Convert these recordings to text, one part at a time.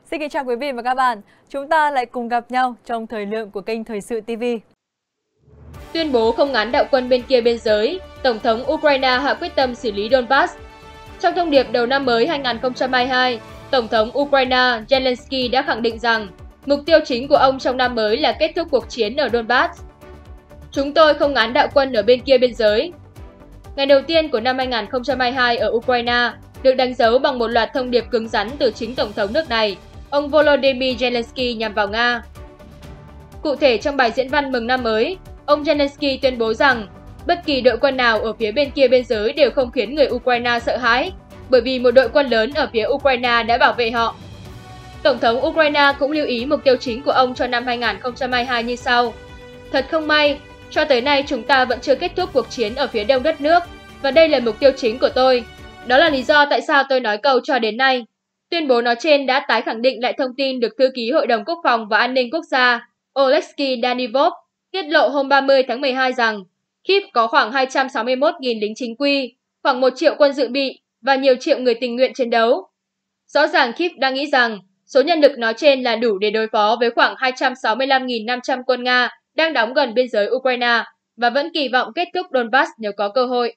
Xin kính chào quý vị và các bạn. Chúng ta lại cùng gặp nhau trong thời lượng của kênh Thời sự TV. Tuyên bố không ngán đạo quân bên kia biên giới, Tổng thống Ukraine hạ quyết tâm xử lý Donbass. Trong thông điệp đầu năm mới 2022, Tổng thống Ukraine Zelensky đã khẳng định rằng mục tiêu chính của ông trong năm mới là kết thúc cuộc chiến ở Donbass. Chúng tôi không ngán đạo quân ở bên kia biên giới. Ngày đầu tiên của năm 2022 ở Ukraine được đánh dấu bằng một loạt thông điệp cứng rắn từ chính Tổng thống nước này, ông Volodymyr Zelensky nhằm vào Nga. Cụ thể trong bài diễn văn mừng năm mới, ông Zelensky tuyên bố rằng bất kỳ đội quân nào ở phía bên kia biên giới đều không khiến người Ukraine sợ hãi, bởi vì một đội quân lớn ở phía Ukraine đã bảo vệ họ. Tổng thống Ukraine cũng lưu ý mục tiêu chính của ông cho năm 2022 như sau. Thật không may, cho tới nay chúng ta vẫn chưa kết thúc cuộc chiến ở phía đông đất nước, và đây là mục tiêu chính của tôi. Đó là lý do tại sao tôi nói câu cho đến nay. Tuyên bố nói trên đã tái khẳng định lại thông tin được Thư ký Hội đồng Quốc phòng và An ninh Quốc gia Oleksiy Danilov tiết lộ hôm 30 tháng 12 rằng Kyiv có khoảng 261.000 lính chính quy, khoảng 1 triệu quân dự bị và nhiều triệu người tình nguyện chiến đấu. Rõ ràng Kyiv đang nghĩ rằng số nhân lực nói trên là đủ để đối phó với khoảng 265.500 quân Nga đang đóng gần biên giới Ukraine và vẫn kỳ vọng kết thúc Donbass nếu có cơ hội.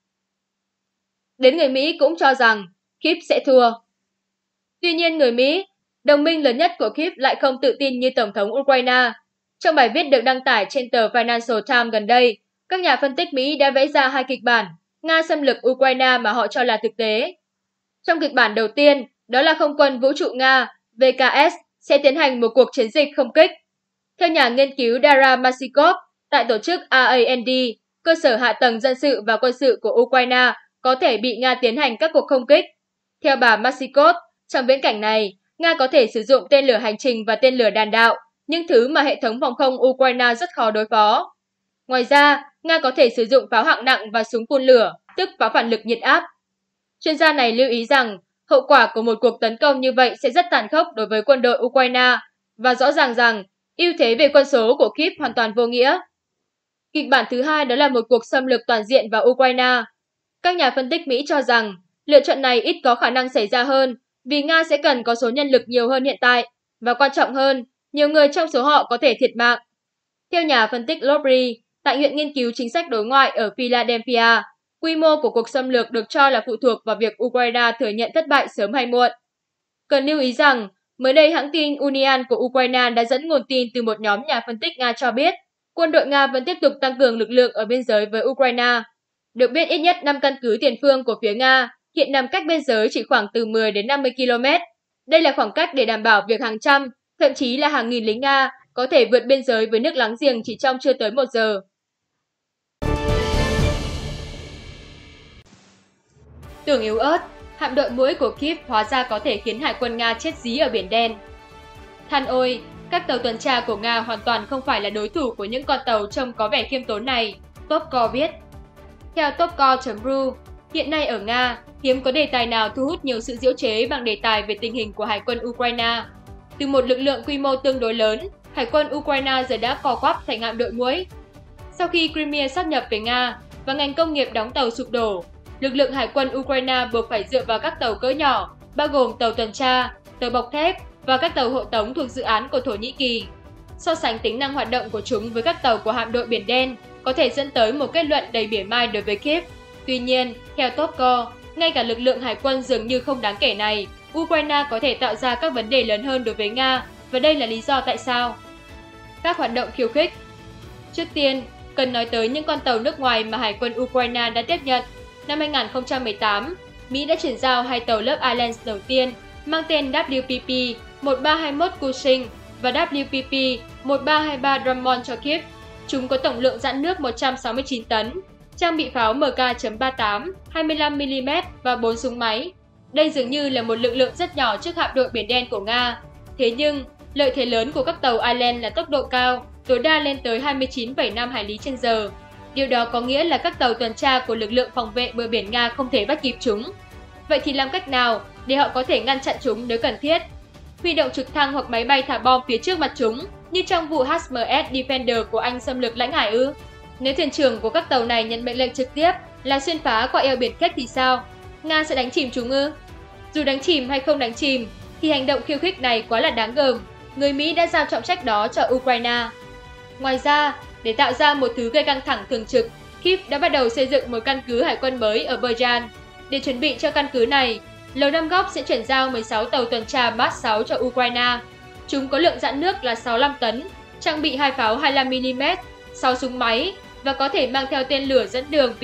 Đến người Mỹ cũng cho rằng Kyiv sẽ thua. Tuy nhiên người Mỹ, đồng minh lớn nhất của Kyiv lại không tự tin như Tổng thống Ukraine. Trong bài viết được đăng tải trên tờ Financial Times gần đây, các nhà phân tích Mỹ đã vẽ ra hai kịch bản Nga xâm lược Ukraine mà họ cho là thực tế. Trong kịch bản đầu tiên, đó là không quân vũ trụ Nga, VKS, sẽ tiến hành một cuộc chiến dịch không kích. Theo nhà nghiên cứu Dara Masikov tại tổ chức RAND, cơ sở hạ tầng dân sự và quân sự của Ukraine có thể bị Nga tiến hành các cuộc không kích. Theo bà Masikov, trong viễn cảnh này, Nga có thể sử dụng tên lửa hành trình và tên lửa đạn đạo, những thứ mà hệ thống phòng không Ukraine rất khó đối phó. Ngoài ra, Nga có thể sử dụng pháo hạng nặng và súng phun lửa, tức pháo phản lực nhiệt áp. Chuyên gia này lưu ý rằng, hậu quả của một cuộc tấn công như vậy sẽ rất tàn khốc đối với quân đội Ukraine, và rõ ràng rằng ưu thế về quân số của Kyiv hoàn toàn vô nghĩa. Kịch bản thứ hai đó là một cuộc xâm lược toàn diện vào Ukraine. Các nhà phân tích Mỹ cho rằng lựa chọn này ít có khả năng xảy ra hơn vì Nga sẽ cần có số nhân lực nhiều hơn hiện tại, và quan trọng hơn, nhiều người trong số họ có thể thiệt mạng. Theo nhà phân tích Lobry, tại Viện Nghiên cứu Chính sách Đối ngoại ở Philadelphia, quy mô của cuộc xâm lược được cho là phụ thuộc vào việc Ukraine thừa nhận thất bại sớm hay muộn. Cần lưu ý rằng, mới đây hãng tin Unian của Ukraine đã dẫn nguồn tin từ một nhóm nhà phân tích Nga cho biết quân đội Nga vẫn tiếp tục tăng cường lực lượng ở biên giới với Ukraine. Được biết ít nhất 5 căn cứ tiền phương của phía Nga hiện nằm cách biên giới chỉ khoảng từ 10 đến 50 km. Đây là khoảng cách để đảm bảo việc hàng trăm, thậm chí là hàng nghìn lính Nga có thể vượt biên giới với nước láng giềng chỉ trong chưa tới 1 giờ. Tưởng yếu ớt, hạm đội muỗi của Kyiv hóa ra có thể khiến hải quân Nga chết dí ở Biển Đen. Than ôi, các tàu tuần tra của Nga hoàn toàn không phải là đối thủ của những con tàu trông có vẻ khiêm tốn này, Topco viết. Theo Topco.ru, hiện nay ở Nga, hiếm có đề tài nào thu hút nhiều sự giễu chế bằng đề tài về tình hình của Hải quân Ukraine. Từ một lực lượng quy mô tương đối lớn, Hải quân Ukraine giờ đã co quắp thành hạm đội muỗi. Sau khi Crimea sáp nhập về Nga và ngành công nghiệp đóng tàu sụp đổ, lực lượng Hải quân Ukraine buộc phải dựa vào các tàu cỡ nhỏ, bao gồm tàu tuần tra, tàu bọc thép và các tàu hộ tống thuộc dự án của Thổ Nhĩ Kỳ. So sánh tính năng hoạt động của chúng với các tàu của hạm đội Biển Đen có thể dẫn tới một kết luận đầy mỉa mai đối với Kyiv. Tuy nhiên, theo Topco, ngay cả lực lượng hải quân dường như không đáng kể này, Ukraine có thể tạo ra các vấn đề lớn hơn đối với Nga, và đây là lý do tại sao. Các hoạt động khiêu khích. Trước tiên, cần nói tới những con tàu nước ngoài mà Hải quân Ukraine đã tiếp nhận. Năm 2018, Mỹ đã chuyển giao 2 tàu lớp Islands đầu tiên mang tên WPP 1321 Cushing và WPP 1323 Drummond cho Kyiv. Chúng có tổng lượng dạn nước 169 tấn, trang bị pháo MK.38, 25mm và 4 súng máy. Đây dường như là một lực lượng rất nhỏ trước hạm đội Biển Đen của Nga. Thế nhưng, lợi thế lớn của các tàu Island là tốc độ cao, tối đa lên tới 29,5 hải lý trên giờ. Điều đó có nghĩa là các tàu tuần tra của lực lượng phòng vệ bờ biển Nga không thể bắt kịp chúng. Vậy thì làm cách nào để họ có thể ngăn chặn chúng nếu cần thiết? Huy động trực thăng hoặc máy bay thả bom phía trước mặt chúng, như trong vụ HMS Defender của Anh xâm lược lãnh hải ư? Nếu thuyền trưởng của các tàu này nhận mệnh lệnh trực tiếp là xuyên phá qua eo biển Kerch thì sao? Nga sẽ đánh chìm chúng ư? Dù đánh chìm hay không đánh chìm, thì hành động khiêu khích này quá là đáng gờm, người Mỹ đã giao trọng trách đó cho Ukraine. Ngoài ra, để tạo ra một thứ gây căng thẳng thường trực, Kyiv đã bắt đầu xây dựng một căn cứ hải quân mới ở Berjan. Để chuẩn bị cho căn cứ này, Lầu Năm Góc sẽ chuyển giao 16 tàu tuần tra MAX 6 cho Ukraine. Chúng có lượng dạn nước là 65 tấn, trang bị 2 pháo 25mm, 6 súng máy và có thể mang theo tên lửa dẫn đường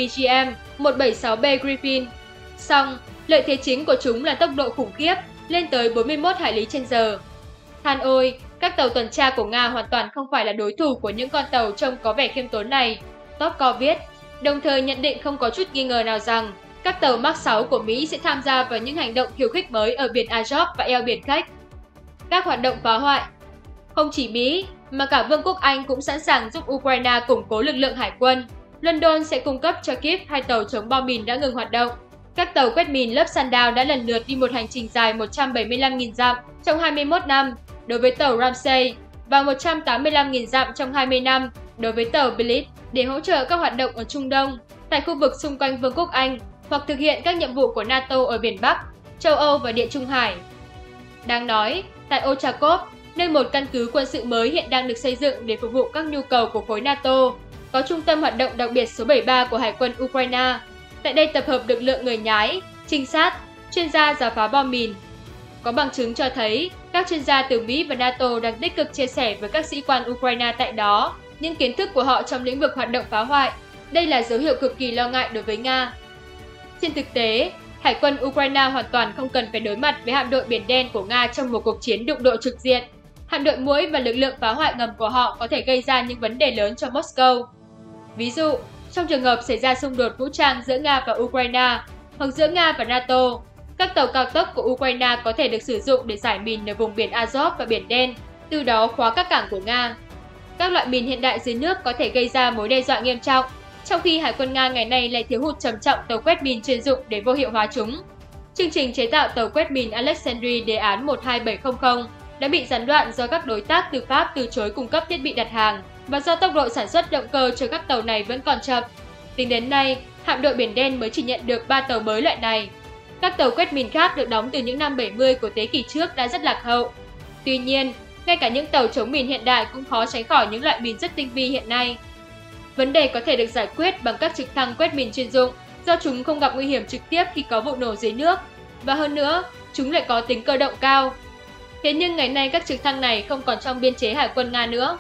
PGM-176B Griffin. Song, lợi thế chính của chúng là tốc độ khủng khiếp, lên tới 41 hải lý trên giờ. Than ôi, các tàu tuần tra của Nga hoàn toàn không phải là đối thủ của những con tàu trông có vẻ khiêm tốn này, Topkov viết, đồng thời nhận định không có chút nghi ngờ nào rằng các tàu MAX 6 của Mỹ sẽ tham gia vào những hành động khiêu khích mới ở biển Azov và eo biển Kerch. Các hoạt động phá hoại. Không chỉ Mỹ, mà cả Vương quốc Anh cũng sẵn sàng giúp Ukraine củng cố lực lượng hải quân. London sẽ cung cấp cho Kyiv 2 tàu chống bom mìn đã ngừng hoạt động. Các tàu quét mìn lớp Sandal đã lần lượt đi một hành trình dài 175.000 dặm trong 21 năm đối với tàu Ramsey và 185.000 dặm trong 20 năm đối với tàu Blitz để hỗ trợ các hoạt động ở Trung Đông, tại khu vực xung quanh Vương quốc Anh hoặc thực hiện các nhiệm vụ của NATO ở Biển Bắc, châu Âu và Địa Trung Hải. Đáng nói, tại Ochakov, nơi một căn cứ quân sự mới hiện đang được xây dựng để phục vụ các nhu cầu của khối NATO, có trung tâm hoạt động đặc biệt số 73 của Hải quân Ukraine. Tại đây tập hợp lực lượng người nhái, trinh sát, chuyên gia rà phá bom mìn. Có bằng chứng cho thấy các chuyên gia từ Mỹ và NATO đang tích cực chia sẻ với các sĩ quan Ukraine tại đó những kiến thức của họ trong lĩnh vực hoạt động phá hoại. Đây là dấu hiệu cực kỳ lo ngại đối với Nga. Trên thực tế, Hải quân Ukraine hoàn toàn không cần phải đối mặt với hạm đội Biển Đen của Nga trong một cuộc chiến đụng độ trực diện. Hạm đội muỗi và lực lượng phá hoại ngầm của họ có thể gây ra những vấn đề lớn cho Moscow. Ví dụ, trong trường hợp xảy ra xung đột vũ trang giữa Nga và Ukraine hoặc giữa Nga và NATO, các tàu cao tốc của Ukraine có thể được sử dụng để giải mìn ở vùng biển Azov và Biển Đen, từ đó khóa các cảng của Nga. Các loại mìn hiện đại dưới nước có thể gây ra mối đe dọa nghiêm trọng, trong khi Hải quân Nga ngày nay lại thiếu hụt trầm trọng tàu quét mìn chuyên dụng để vô hiệu hóa chúng. Chương trình chế tạo tàu quét mìn Alexandria đề án 12700 đã bị gián đoạn do các đối tác từ Pháp từ chối cung cấp thiết bị đặt hàng và do tốc độ sản xuất động cơ cho các tàu này vẫn còn chậm. Tính đến nay, hạm đội Biển Đen mới chỉ nhận được 3 tàu mới loại này. Các tàu quét mìn khác được đóng từ những năm 70 của thế kỷ trước đã rất lạc hậu. Tuy nhiên, ngay cả những tàu chống mìn hiện đại cũng khó tránh khỏi những loại mìn rất tinh vi hiện nay. Vấn đề có thể được giải quyết bằng các trực thăng quét mìn chuyên dụng do chúng không gặp nguy hiểm trực tiếp khi có vụ nổ dưới nước, và hơn nữa, chúng lại có tính cơ động cao. Thế nhưng ngày nay các trực thăng này không còn trong biên chế Hải quân Nga nữa.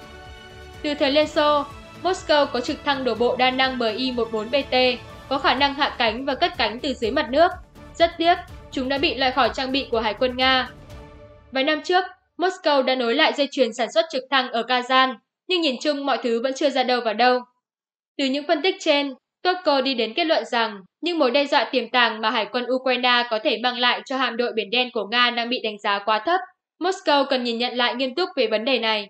Từ thời Liên Xô, Moscow có trực thăng đổ bộ đa năng Mi-14BT có khả năng hạ cánh và cất cánh từ dưới mặt nước. Rất tiếc, chúng đã bị loại khỏi trang bị của Hải quân Nga. Vài năm trước, Moscow đã nối lại dây chuyền sản xuất trực thăng ở Kazan, nhưng nhìn chung mọi thứ vẫn chưa ra đâu vào đâu. Từ những phân tích trên, Topko đi đến kết luận rằng những mối đe dọa tiềm tàng mà Hải quân Ukraine có thể mang lại cho hạm đội Biển Đen của Nga đang bị đánh giá quá thấp. Moscow cần nhìn nhận lại nghiêm túc về vấn đề này.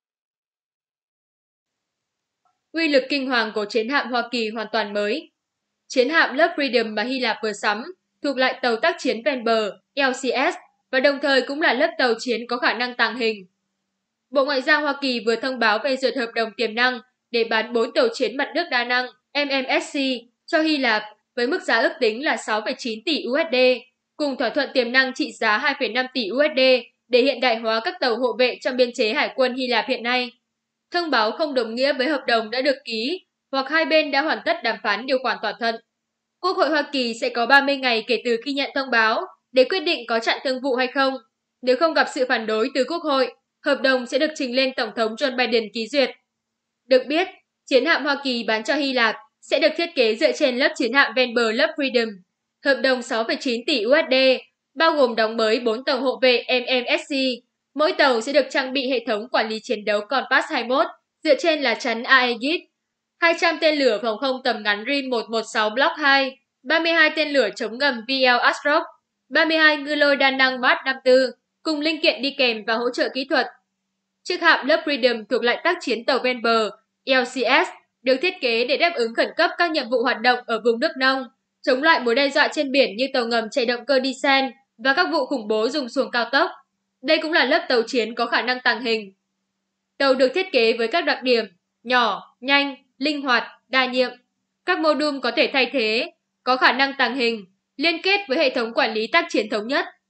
Uy lực kinh hoàng của chiến hạm Hoa Kỳ hoàn toàn mới. Chiến hạm Love Freedom mà Hy Lạp vừa sắm thuộc lại tàu tác chiến ven bờ LCS và đồng thời cũng là lớp tàu chiến có khả năng tàng hình. Bộ Ngoại giao Hoa Kỳ vừa thông báo phê duyệt hợp đồng tiềm năng để bán 4 tàu chiến mặt nước đa năng MMSC cho Hy Lạp với mức giá ước tính là 6,9 tỷ USD, cùng thỏa thuận tiềm năng trị giá 2,5 tỷ USD để hiện đại hóa các tàu hộ vệ trong biên chế Hải quân Hy Lạp hiện nay. Thông báo không đồng nghĩa với hợp đồng đã được ký hoặc hai bên đã hoàn tất đàm phán điều khoản thỏa thuận. Quốc hội Hoa Kỳ sẽ có 30 ngày kể từ khi nhận thông báo để quyết định có chặn thương vụ hay không. Nếu không gặp sự phản đối từ Quốc hội, hợp đồng sẽ được trình lên Tổng thống Joe Biden ký duyệt. Được biết, chiến hạm Hoa Kỳ bán cho Hy Lạp sẽ được thiết kế dựa trên lớp chiến hạm ven bờ Love Freedom. Hợp đồng 6,9 tỷ USD, bao gồm đóng mới 4 tàu hộ vệ MMSC. Mỗi tàu sẽ được trang bị hệ thống quản lý chiến đấu Compass 21 dựa trên lá chắn Aegis, 200 tên lửa phòng không tầm ngắn RIM 116 Block 2, 32 tên lửa chống ngầm VL Astrok, 32 ngư lôi đa năng Mach 54, cùng linh kiện đi kèm và hỗ trợ kỹ thuật. Chiếc hạm Love Freedom thuộc lại tác chiến tàu ven bờ LCS được thiết kế để đáp ứng khẩn cấp các nhiệm vụ hoạt động ở vùng nước nông, chống lại mối đe dọa trên biển như tàu ngầm chạy động cơ diesel và các vụ khủng bố dùng xuồng cao tốc. Đây cũng là lớp tàu chiến có khả năng tàng hình. Tàu được thiết kế với các đặc điểm nhỏ, nhanh, linh hoạt, đa nhiệm. Các mô đun có thể thay thế, có khả năng tàng hình, liên kết với hệ thống quản lý tác chiến thống nhất.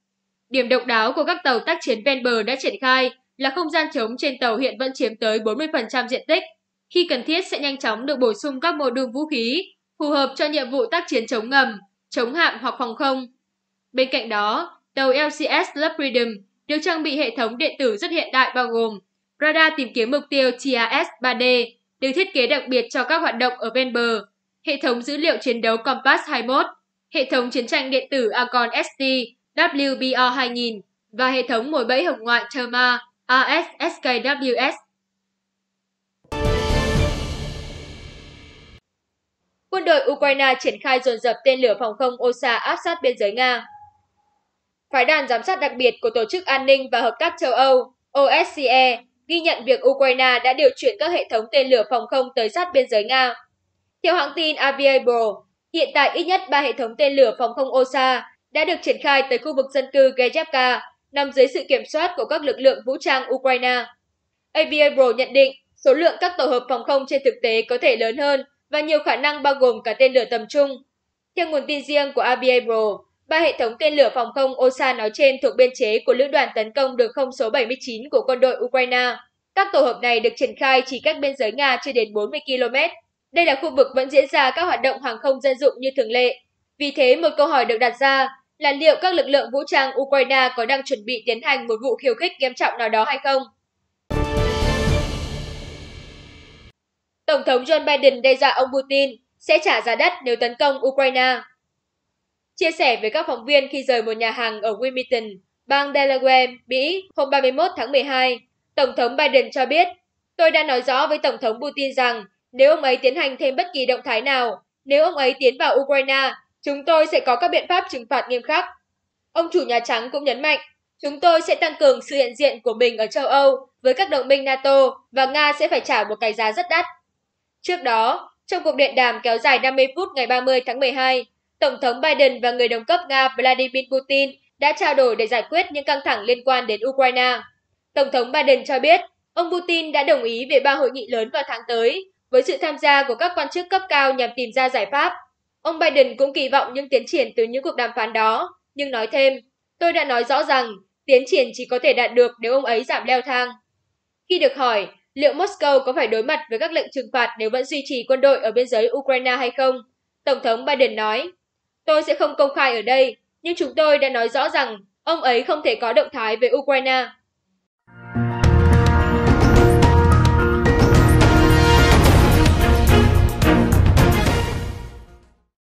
Điểm độc đáo của các tàu tác chiến ven bờ đã triển khai là không gian trống trên tàu hiện vẫn chiếm tới 40% diện tích. Khi cần thiết sẽ nhanh chóng được bổ sung các mô đun vũ khí, phù hợp cho nhiệm vụ tác chiến chống ngầm, chống hạm hoặc phòng không. Bên cạnh đó, tàu LCS Love Freedom được trang bị hệ thống điện tử rất hiện đại bao gồm radar tìm kiếm mục tiêu TRS 3D, được thiết kế đặc biệt cho các hoạt động ở ven bờ, hệ thống dữ liệu chiến đấu Compass 21, hệ thống chiến tranh điện tử Argon ST WBR 2000 và hệ thống mồi bẫy hồng ngoại Terma AS-SKWS. Quân đội Ukraine triển khai dồn dập tên lửa phòng không OSA áp sát biên giới Nga. Phái đoàn giám sát đặc biệt của Tổ chức An ninh và Hợp tác châu Âu OSCE ghi nhận việc Ukraine đã điều chuyển các hệ thống tên lửa phòng không tới sát biên giới Nga. Theo hãng tin Aviabro, hiện tại ít nhất 3 hệ thống tên lửa phòng không OSA đã được triển khai tới khu vực dân cư Gejevka, nằm dưới sự kiểm soát của các lực lượng vũ trang Ukraine. Aviabro nhận định số lượng các tổ hợp phòng không trên thực tế có thể lớn hơn và nhiều khả năng bao gồm cả tên lửa tầm trung. Theo nguồn tin riêng của Aviabro, 3 hệ thống tên lửa phòng không OSA nói trên thuộc biên chế của Lữ đoàn tấn công đường không số 79 của quân đội Ukraine. Các tổ hợp này được triển khai chỉ cách biên giới Nga chưa đến 40 km. Đây là khu vực vẫn diễn ra các hoạt động hàng không dân dụng như thường lệ. Vì thế, một câu hỏi được đặt ra là liệu các lực lượng vũ trang Ukraine có đang chuẩn bị tiến hành một vụ khiêu khích nghiêm trọng nào đó hay không? Tổng thống Joe Biden đe dọa ông Putin sẽ trả giá đắt nếu tấn công Ukraine. Chia sẻ với các phóng viên khi rời một nhà hàng ở Wilmington, bang Delaware, Mỹ hôm 31 tháng 12, Tổng thống Biden cho biết, tôi đã nói rõ với Tổng thống Putin rằng nếu ông ấy tiến hành thêm bất kỳ động thái nào, nếu ông ấy tiến vào Ukraine, chúng tôi sẽ có các biện pháp trừng phạt nghiêm khắc. Ông chủ Nhà Trắng cũng nhấn mạnh, chúng tôi sẽ tăng cường sự hiện diện của mình ở châu Âu với các đồng minh NATO và Nga sẽ phải trả một cái giá rất đắt. Trước đó, trong cuộc điện đàm kéo dài 50 phút ngày 30 tháng 12, Tổng thống Biden và người đồng cấp Nga Vladimir Putin đã trao đổi để giải quyết những căng thẳng liên quan đến Ukraine. Tổng thống Biden cho biết, ông Putin đã đồng ý về 3 hội nghị lớn vào tháng tới, với sự tham gia của các quan chức cấp cao nhằm tìm ra giải pháp. Ông Biden cũng kỳ vọng những tiến triển từ những cuộc đàm phán đó, nhưng nói thêm, tôi đã nói rõ rằng tiến triển chỉ có thể đạt được nếu ông ấy giảm leo thang. Khi được hỏi liệu Moscow có phải đối mặt với các lệnh trừng phạt nếu vẫn duy trì quân đội ở biên giới Ukraine hay không, Tổng thống Biden nói, tôi sẽ không công khai ở đây, nhưng chúng tôi đã nói rõ rằng ông ấy không thể có động thái về Ukraine.